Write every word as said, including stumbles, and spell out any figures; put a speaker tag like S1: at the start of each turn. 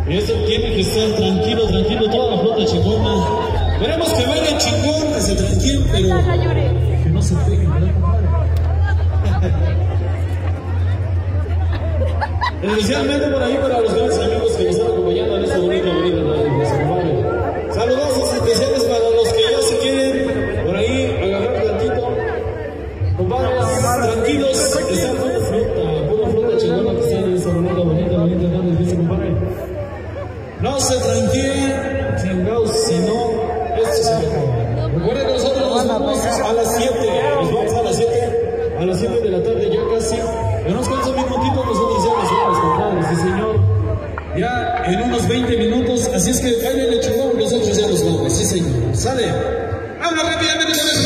S1: Y esto tiene que estar tranquilo, tranquilo, toda la flota chingona. Queremos que bailen chingón, que se tranquilen, pero que no se peguen, ¿verdad, compadre? Especialmente por ahí para los grandes amigos que nos están acompañando en esta bonita bonita noche. Saludos especiales para los que ya se quieren por ahí agarrar tantito. Compadres, tranquilos, está pura flota, pura flota chingona que está en esta bonita, bonita, bonita noche, dice compadre. No se tranquilen, chingados, si no, esto se acaba. Recuerden que nosotros nos vamos a las siete, nos vamos a las siete, a las siete de la tarde, ya casi. En unos cuantos minutitos nosotros ya nos vamos, compadres, sí señor. Ya en unos veinte minutos, así es que bailen chingón, nosotros ya nos vamos, sí señor. Sale. Habla rápidamente con eso.